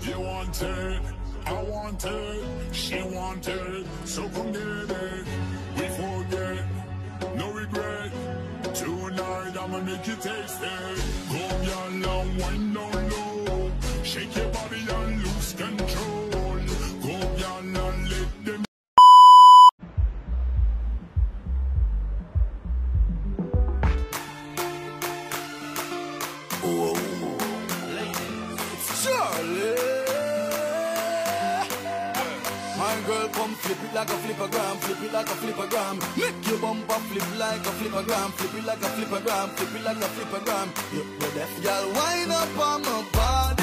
You want it, I want it, she want it, so come get it. We forget, no regret. Tonight I'ma make you taste it. Go beyond long, wind down low. Shake your body and lose control. Go beyond and let them. Whoa. It's Charlie. My girl come flip it like a flippergram, flip it like a flippergram. Make your bumper flip like a flippergram, flip it like a flippergram, flip it like a flippergram. You deaf girl, wind up on my body.